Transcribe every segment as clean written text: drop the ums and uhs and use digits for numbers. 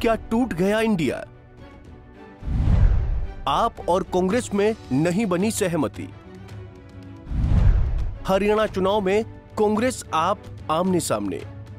क्या टूट गया इंडिया? आप और कांग्रेस में नहीं बनी सहमति। हरियाणा चुनाव में कांग्रेस आप आमने सामने।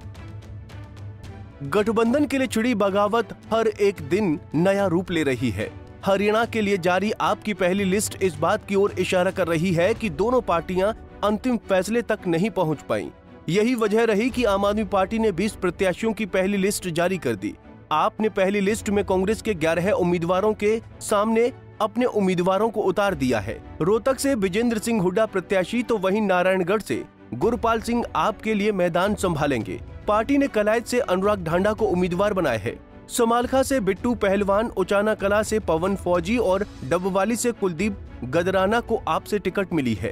गठबंधन के लिए छिड़ी बगावत हर एक दिन नया रूप ले रही है। हरियाणा के लिए जारी आपकी पहली लिस्ट इस बात की ओर इशारा कर रही है कि दोनों पार्टियां अंतिम फैसले तक नहीं पहुंच पाईं। यही वजह रही कि आम आदमी पार्टी ने 20 प्रत्याशियों की पहली लिस्ट जारी कर दी। आपने पहली लिस्ट में कांग्रेस के 11 उम्मीदवारों के सामने अपने उम्मीदवारों को उतार दिया है। रोहतक से विजेंद्र सिंह हुड्डा प्रत्याशी तो वहीं नारायणगढ़ से गुरपाल सिंह आपके लिए मैदान संभालेंगे। पार्टी ने कलायत से अनुराग ढांडा को उम्मीदवार बनाया है। समालखा से बिट्टू पहलवान, उचाना कला से पवन फौजी और डबवाली से कुलदीप गदराना को आपसे टिकट मिली है।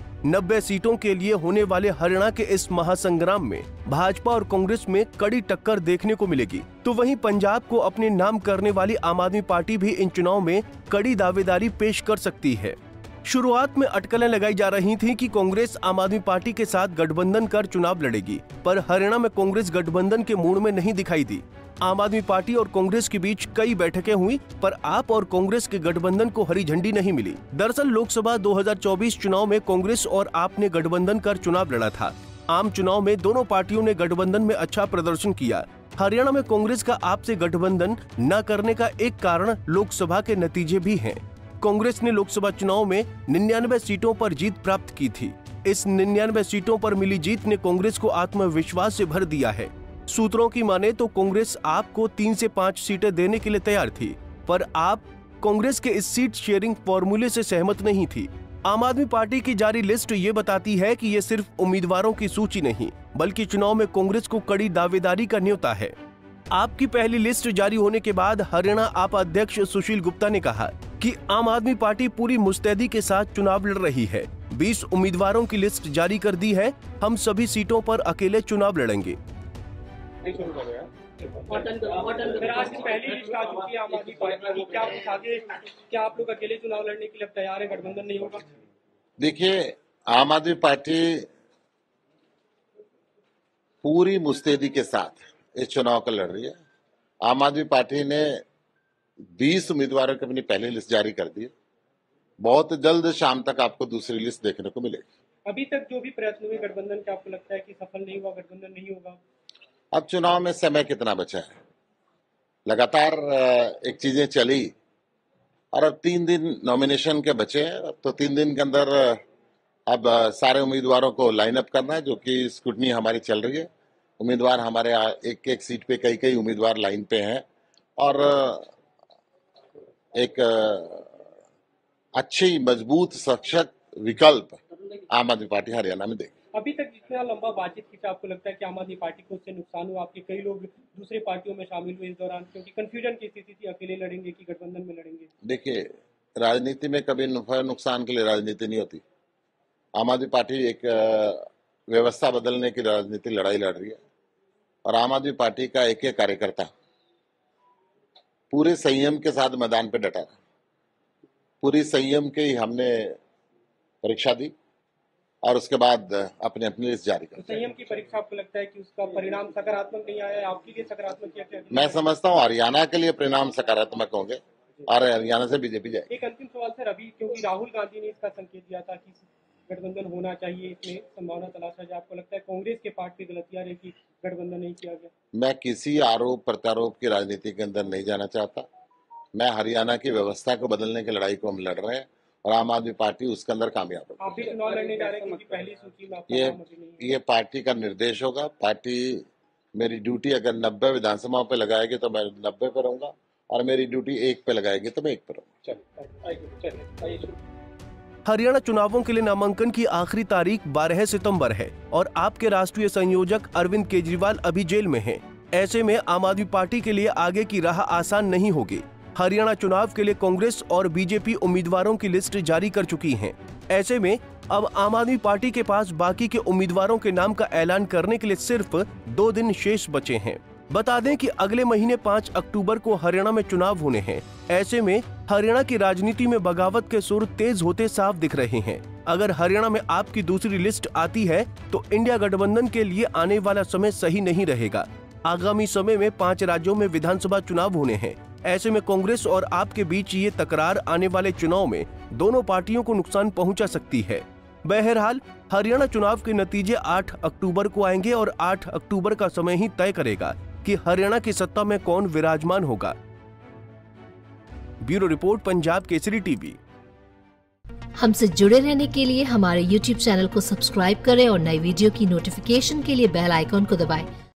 90 सीटों के लिए होने वाले हरियाणा के इस महासंग्राम में भाजपा और कांग्रेस में कड़ी टक्कर देखने को मिलेगी। तो वहीं पंजाब को अपने नाम करने वाली आम आदमी पार्टी भी इन चुनाव में कड़ी दावेदारी पेश कर सकती है। शुरुआत में अटकलें लगाई जा रही थीं कि कांग्रेस आम आदमी पार्टी के साथ गठबंधन कर चुनाव लड़ेगी, पर हरियाणा में कांग्रेस गठबंधन के मूड में नहीं दिखाई दी। आम आदमी पार्टी और कांग्रेस के बीच कई बैठकें हुई, पर आप और कांग्रेस के गठबंधन को हरी झंडी नहीं मिली। दरअसल लोकसभा 2024 चुनाव में कांग्रेस और आप ने गठबंधन कर चुनाव लड़ा था। आम चुनाव में दोनों पार्टियों ने गठबंधन में अच्छा प्रदर्शन किया। हरियाणा में कांग्रेस का आपसे गठबंधन न करने का एक कारण लोकसभा के नतीजे भी हैं। कांग्रेस ने लोकसभा चुनाव में 99 सीटों पर जीत प्राप्त की थी। इस 99 सीटों पर मिली जीत ने कांग्रेस को आत्मविश्वास से भर दिया है। सूत्रों की माने तो कांग्रेस आपको 3 से 5 सीटें देने के लिए तैयार थी, पर आप कांग्रेस के इस सीट शेयरिंग फॉर्मूले से सहमत नहीं थी। आम आदमी पार्टी की जारी लिस्ट ये बताती है कि ये सिर्फ उम्मीदवारों की सूची नहीं, बल्कि चुनाव में कांग्रेस को कड़ी दावेदारी का न्योता है। आपकी पहली लिस्ट जारी होने के बाद हरियाणा आप अध्यक्ष सुशील गुप्ता ने कहा कि आम आदमी पार्टी पूरी मुस्तैदी के साथ चुनाव लड़ रही है। 20 उम्मीदवारों की लिस्ट जारी कर दी है। हम सभी सीटों पर अकेले चुनाव लड़ेंगे। आज पहली लिस्ट आ चुकी है आम आदमी पार्टी की, क्या आप लोग अकेले चुनाव लड़ने के लिए तैयार है? गठबंधन नहीं होगा? देखिए, आम आदमी पार्टी पूरी मुस्तैदी के साथ इस चुनाव को लड़ रही है। आम आदमी पार्टी ने 20 उम्मीदवारों की अपनी पहली लिस्ट जारी कर दी है। बहुत जल्द शाम तक आपको दूसरी लिस्ट देखने को मिलेगी। अभी तक जो भी प्रयत्न हुए गठबंधन के, आपको लगता है कि सफल नहीं हुआ, गठबंधन नहीं होगा? अब चुनाव में समय कितना बचा है? लगातार एक चीजें चली और अब 3 दिन नॉमिनेशन के बचे हैं। तो 3 दिन के अंदर अब सारे उम्मीदवारों को लाइन अप करना है, जो कि स्क्रूटनी हमारी चल रही है। उम्मीदवार हमारे एक एक सीट पे कई उम्मीदवार लाइन पे हैं और एक अच्छी मजबूत सशक्त विकल्प आम आदमी पार्टी हरियाणा में देगी। अभी तक जितना लंबा बातचीत खींचा, आपको लगता है कि आम आदमी पार्टी को उससे नुकसान हुआ? आपके कई लोग दूसरी पार्टियों में शामिल हुए इस दौरान, क्योंकि कंफ्यूजन की स्थिति थी, अकेले लड़ेंगे कि गठबंधन में लड़ेंगे? देखिए, राजनीति में कभी नफा नुकसान के लिए राजनीति नहीं होती। आम आदमी पार्टी एक व्यवस्था बदलने की राजनीति लड़ाई लड़ रही है और आम आदमी पार्टी का एक एक कार्यकर्ता पूरे संयम के साथ मैदान पे डटा रहा। पूरी संयम की हमने परीक्षा दी और उसके बाद अपने लिस्ट जारी कर। संयम की परीक्षा, आपको लगता है कि उसका परिणाम सकारात्मक नहीं आया? आपके लिए सकारात्मक क्या? मैं समझता हूँ हरियाणा के लिए परिणाम सकारात्मक होंगे और हरियाणा से बीजेपी जाएगी। एक अंतिम सवाल सर, अभी क्योंकि राहुल गांधी ने इसका संकेत दिया था कि गठबंधन होना चाहिए, इसमें संभावना तलाशा जाए, आपको लगता है कांग्रेस के पार्ट पे गलतियां रही कि गठबंधन नहीं किया गया? मैं किसी आरोप प्रत्यारोप की राजनीति के अंदर नहीं जाना चाहता। मैं हरियाणा की व्यवस्था को बदलने की लड़ाई को हम लड़ रहे हैं और आम आदमी पार्टी उसके अंदर कामयाब होगी। आप भी चुनाव लड़ने जा रहे हैं क्योंकि पहली सूची में आपका नाम अभी नहीं है। ये पार्टी का निर्देश होगा। पार्टी मेरी ड्यूटी अगर 90 विधानसभाओं पे लगाएगी तो मैं 90 पे रहूंगा और मेरी ड्यूटी 1 पे लगाएगी तो मैं 1 पे रहूंगा। हरियाणा चुनावों के लिए नामांकन की आखिरी तारीख 12 सितंबर है और आपके राष्ट्रीय संयोजक अरविंद केजरीवाल अभी जेल में हैं। ऐसे में आम आदमी पार्टी के लिए आगे की राह आसान नहीं होगी। हरियाणा चुनाव के लिए कांग्रेस और बीजेपी उम्मीदवारों की लिस्ट जारी कर चुकी हैं। ऐसे में अब आम आदमी पार्टी के पास बाकी के उम्मीदवारों के नाम का ऐलान करने के लिए सिर्फ 2 दिन शेष बचे हैं। बता दें कि अगले महीने 5 अक्टूबर को हरियाणा में चुनाव होने हैं। ऐसे में हरियाणा की राजनीति में बगावत के सुर तेज होते साफ दिख रहे हैं। अगर हरियाणा में आपकी दूसरी लिस्ट आती है तो इंडिया गठबंधन के लिए आने वाला समय सही नहीं रहेगा। आगामी समय में 5 राज्यों में विधानसभा चुनाव होने हैं। ऐसे में कांग्रेस और आप के बीच ये तकरार आने वाले चुनाव में दोनों पार्टियों को नुकसान पहुंचा सकती है। बहरहाल हरियाणा चुनाव के नतीजे 8 अक्टूबर को आएंगे और 8 अक्टूबर का समय ही तय करेगा कि हरियाणा की सत्ता में कौन विराजमान होगा। Bureau report, Punjab Kesari TV. हमसे जुड़े रहने के लिए हमारे YouTube चैनल को सब्सक्राइब करें और नई वीडियो की नोटिफिकेशन के लिए बेल आइकॉन को दबाएं।